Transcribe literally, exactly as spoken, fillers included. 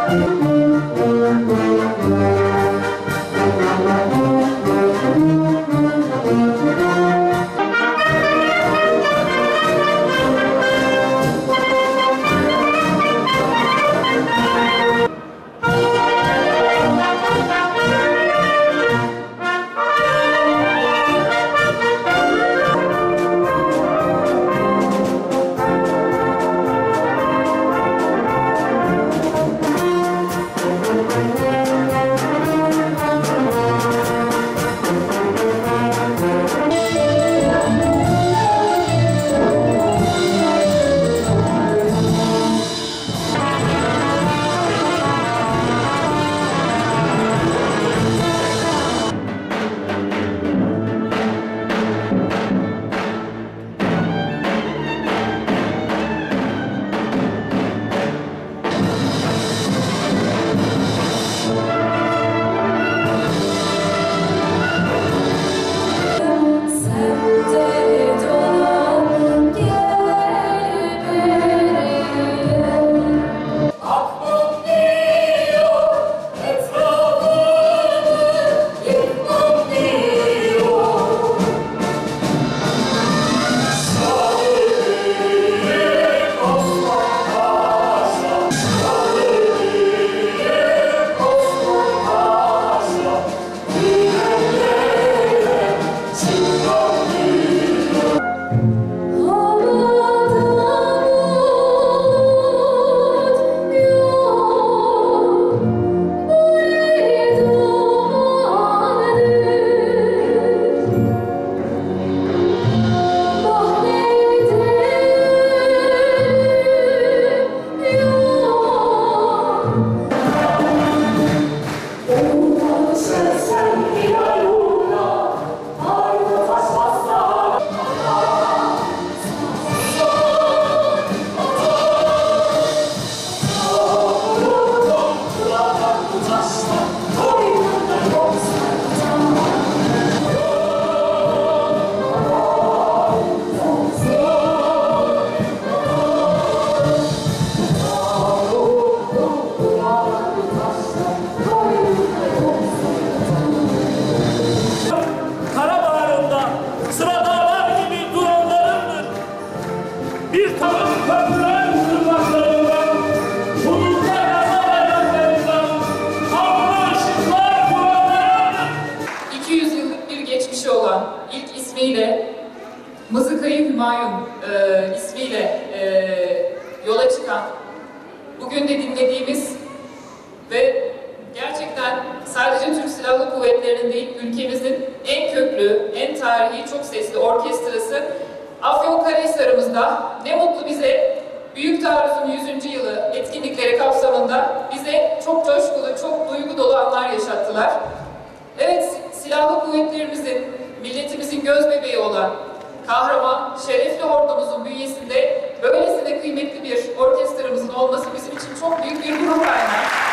Mızıkayı Hümayun e, ismiyle e, yola çıkan, bugün de dinlediğimiz ve gerçekten sadece Türk Silahlı Kuvvetleri'nin değil, ülkemizin en köklü, en tarihi, çok sesli orkestrası Afyonkarahisar'ımızda ne mutlu bize, Büyük Taarruz'un yüzüncü yılı etkinlikleri kapsamında bize çok coşkulu, çok duygu dolu anlar yaşattılar. Evet, Silahlı Kuvvetlerimizin, milletimizin gözbebeği olan kahraman, şerefli ordumuzun bünyesinde böylesine kıymetli bir orkestramızın olması bizim için çok büyük bir gurur kaynağı.